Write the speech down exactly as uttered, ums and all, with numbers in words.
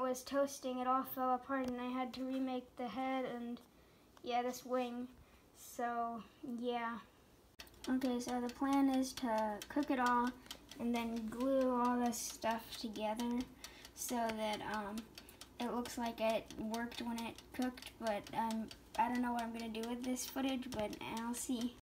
was toasting, it all fell apart and I had to remake the head and, yeah, this wing. So, yeah. Okay, so the plan is to cook it all and then glue all this stuff together so that um, it looks like it worked when it cooked, but um, I don't know what I'm going to do with this footage, but I'll see.